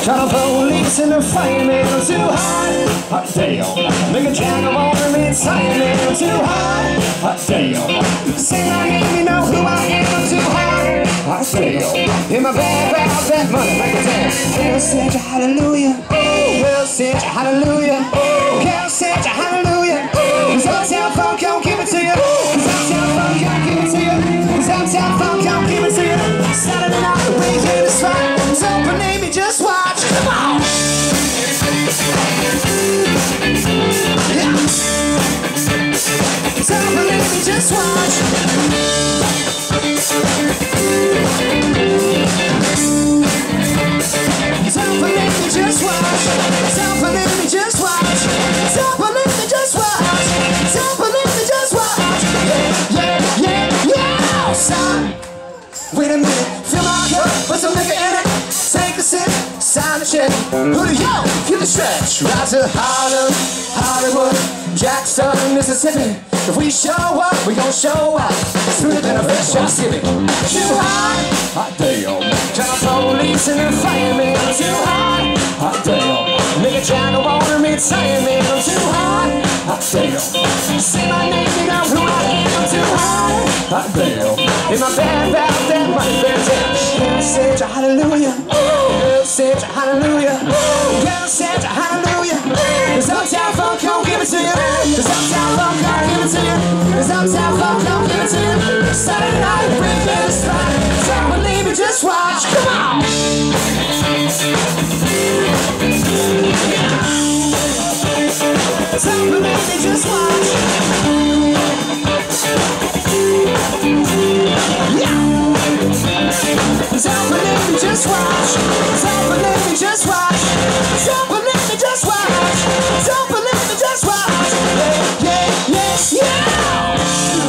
Call the police and the firemen, I'm too hot. Hot damn. Make a jack of all the men sign me, I'm too hot. Hot damn. Say my name, you know who I am, I'm too hot. Hot damn. In my bag, grab that money, make a dance. Girl said you hallelujah. Oh, girl said you hallelujah. Oh, girl said you hallelujah. Cause Uptown Funk don't give it to you. Cause Uptown Funk don't give it to you. Cause Uptown Funk don't give it to you. Saturday night, the weekend is fine. So believe me, just watch. Come on. Yeah. So believe me, just watch. Don't believe me, just watch. Don't believe me, just watch. Don't believe me, just watch. Don't believe me, just watch. Yeah. Son, wait a minute. Fill my cup, put some liquor in it. Take a sip, sign the check. Who do yo? Get the stretch. Right to Harlem, Hollywood, Jackson, Mississippi. If we show up, we gon' show up. Sooner than a fresh shot skipping. Too hot, hot damn. Call the police and the firemen, I'm too hot. Hot damn. Make a channel water me, saying me, I'm too hot. Hot damn. Say my name, you know who I am, I'm too hot. Hot damn. In my bag, that money, there's it. Girl said you hallelujah. Girl said you hallelujah. Girl said you hallelujah. Cause Uptown Funk don't give it to you. Cause Uptown Funk don't give it to you. Cause Uptown Funk don't give it to you. Saturday night, bring this fine. Don't believe me, just watch. Come on. Don't believe me, just watch. Don't believe me, just watch. Don't believe me, just watch. Don't believe me, just watch. Don't believe me, just watch. Yeah.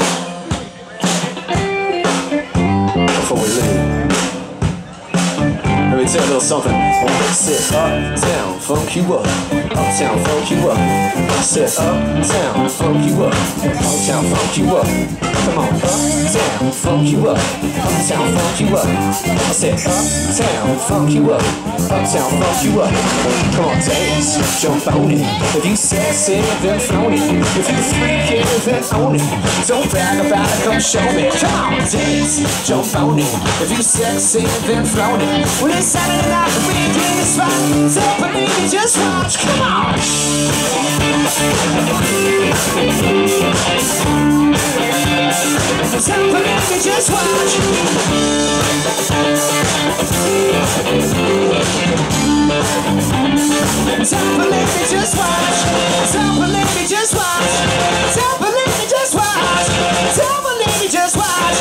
Before we leave, let me tell you a little something. I said Uptown Funk you up. Uptown Funk you up. I said Uptown Funk you up. Uptown Funk you up. Come on, Uptown Funk you up. Uptown Funk you up. I said Uptown Funk you up. Uptown Funk you up. Come on, dance, jump on it. If you sexy, then flown it. If you freaky, then own it. Don't brag about it, come show me. Come on, dance, jump on it. If you sexy, then flown it. When it's Saturday night, the weekend is fine. Don't believe me, just watch. Come on. Don't believe me, just watch. Don't believe me, just watch. Don't believe me, just watch. Don't believe me, just watch. Don't believe me, just watch.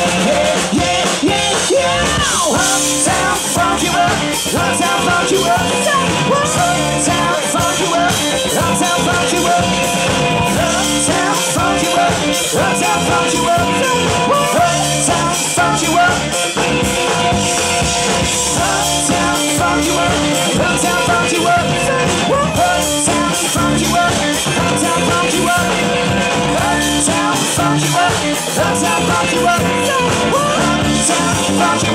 Yeah. Uptown Funk you up. Uptown Funk you up. Uptown Funk you up. Uptown Funk you up. Uptown Funk you up. Uptown Funk you up. Uptown Funk you up. Uptown Funk you up. Uptown Funk you up. Uptown Funk you up. Uptown Funk you up. Uptown Funk you up. Uptown Funk you up. Uptown Funk you up.